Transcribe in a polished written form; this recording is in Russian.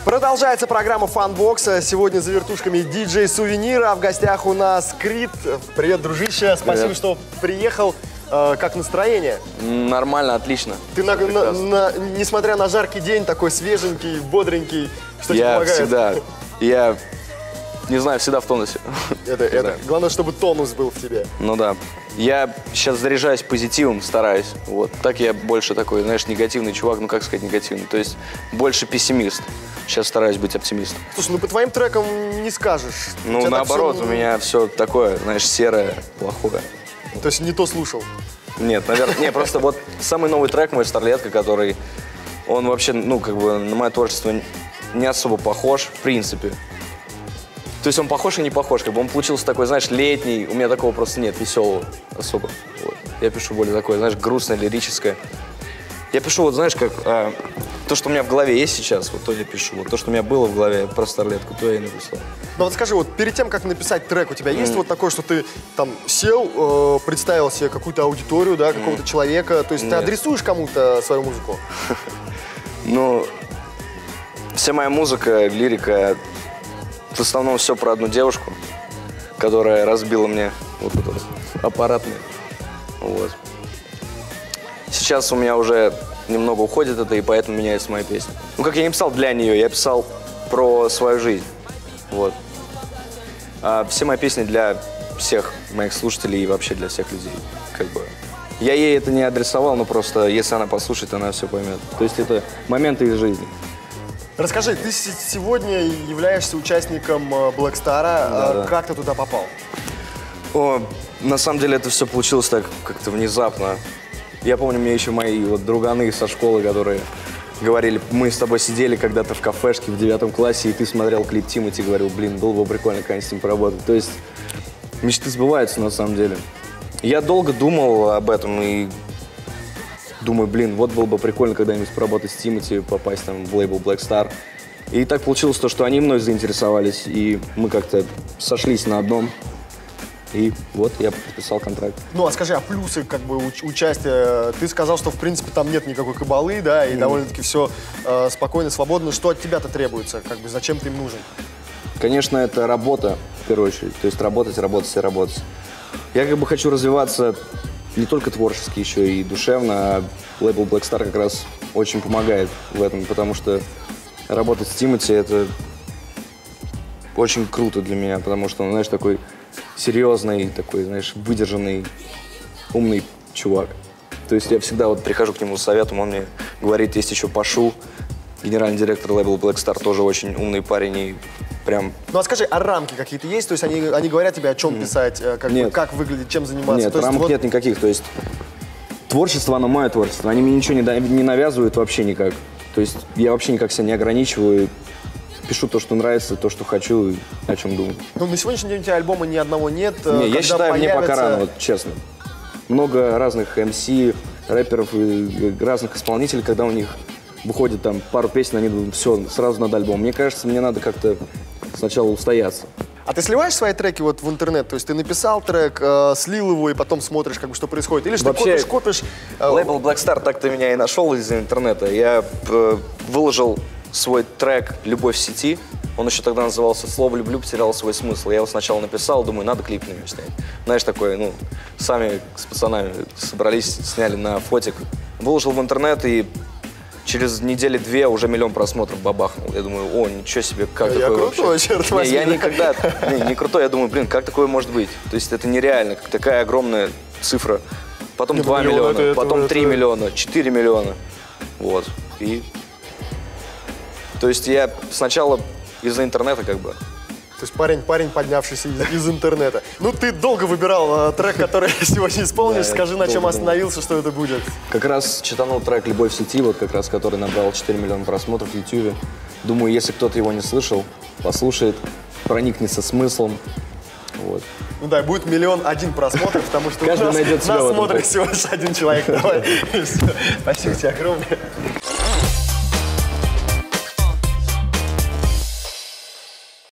Продолжается программа Funbox. Сегодня за вертушками диджей Сувенира. А в гостях у нас Крид. Привет, дружище. Спасибо, Привет. что приехал. Как настроение? Нормально, отлично. Ты, несмотря на жаркий день, такой свеженький, бодренький, что тебе помогает? Я не знаю, всегда в тонусе. Главное, чтобы тонус был в тебе. Ну да. Я сейчас заряжаюсь позитивом, стараюсь. Вот. Так я больше такой, знаешь, негативный чувак, ну как сказать негативный, то есть больше пессимист. Сейчас стараюсь быть оптимистом. Слушай, ну по твоим трекам не скажешь. Ну наоборот, у меня все такое, знаешь, серое, плохое. То есть не то слушал? Нет, наверное, не, просто вот самый новый трек мой «Старлетка», который, он вообще, ну как бы на мое творчество не особо похож, в принципе. То есть он похож и не похож, как бы он получился такой, знаешь, летний, у меня такого просто нет, веселого особо. Вот. Я пишу более такое, знаешь, грустное, лирическое. Я пишу, вот знаешь, как то, что у меня в голове есть сейчас, вот то я пишу. Вот то, что у меня было в голове про Старлетку, то я и написал. Ну вот скажи, вот перед тем, как написать трек, у тебя есть вот такое, что ты там сел, представил себе какую-то аудиторию, да, какого-то человека, то есть ты адресуешь кому-то свою музыку? Ну, вся моя музыка, лирика, в основном все про одну девушку, которая разбила мне вот это вот аппаратное. Вот. Сейчас у меня уже немного уходит это, и поэтому меняется моя песня. Ну, как я не писал для нее, я писал про свою жизнь. Вот. А все мои песни для всех моих слушателей и вообще для всех людей. Как бы. Я ей это не адресовал, но просто если она послушает, она все поймет. То есть это моменты из жизни. Расскажи, ты сегодня являешься участником Black Star. Да. Как ты туда попал? О, на самом деле это все получилось так как-то внезапно. Я помню, мне еще мои вот друганы со школы, которые говорили, мы с тобой сидели когда-то в кафешке в 9 классе, и ты смотрел клип Тимати и говорил, блин, было бы прикольно когда-нибудь с ним поработать. То есть мечты сбываются на самом деле. Я долго думал об этом и думаю, блин, вот было бы прикольно когда-нибудь поработать с Тимати, попасть там в лейбл Black Star. И так получилось то, что они мной заинтересовались, и мы как-то сошлись на одном. И вот я подписал контракт. Ну, а скажи, а плюсы как бы участия? Ты сказал, что в принципе там нет никакой кабалы, да, и довольно-таки все спокойно, свободно. Что от тебя-то требуется? Как бы зачем ты им нужен? Конечно, это работа, в первую очередь. То есть работать. Я как бы хочу развиваться не только творчески, еще и душевно. А лейбл Black Star как раз очень помогает в этом, потому что работать с Тимати — это очень круто для меня, потому что он, знаешь, такой серьезный, такой, знаешь, выдержанный, умный чувак. То есть я всегда вот прихожу к нему с советом, он мне говорит, есть еще Пашу, генеральный директор лейбла Black Star, тоже очень умный парень и прям... Ну, а скажи, а рамки какие-то есть? То есть они говорят тебе, о чем писать, как выглядеть, чем заниматься? Нет, То есть, рамок вот... нет никаких, то есть творчество, оно мое творчество, они мне ничего не навязывают вообще никак. То есть я вообще никак себя не ограничиваю, пишу то, что нравится, то, что хочу, о чем думаю. Ну, на сегодняшний день у тебя альбома ни одного нет. Не, я считаю, появится... мне пока рано, вот честно. Много разных МС, рэперов и разных исполнителей, когда у них выходит там пару песен, они думают, все, сразу надо альбом. Мне кажется, мне надо как-то сначала устояться. А ты сливаешь свои треки вот в интернет? То есть ты написал трек, слил его и потом смотришь, как бы, что происходит? Или что Вообще, копишь? Лейбл Black Star так-то меня и нашел из-за интернета. Я выложил свой трек «Любовь в сети». Он еще тогда назывался «Слово люблю потерял свой смысл». Я его сначала написал, думаю, надо клип на него снять. Знаешь, такое, ну, сами с пацанами собрались, сняли на фотик. Выложил в интернет, и через недели-две уже 1 000 000 просмотров бабахнул. Я думаю, о, ничего себе, как Я такое крутой, вообще? черт возьми. Я никогда, не крутой, я думаю, блин, как такое может быть? То есть это нереально, такая огромная цифра. Потом 2 миллиона, потом 3 миллиона, 4 миллиона. Вот, и... То есть я сначала из-за интернета как бы. То есть парень, поднявшийся из интернета. Ну, ты долго выбирал трек, который сегодня исполнишь. Да, скажи, на чем долго остановился, что это будет. Как раз читанул трек «Любовь в сети», вот как раз, который набрал 4 миллиона просмотров в YouTube. Думаю, если кто-то его не слышал, послушает, проникнется смыслом. Вот. Ну да, будет 1 000 001 просмотров, потому что Каждый найдет себя в нас этом. смотрит всего лишь 1 человек. Давай. Спасибо тебе огромное.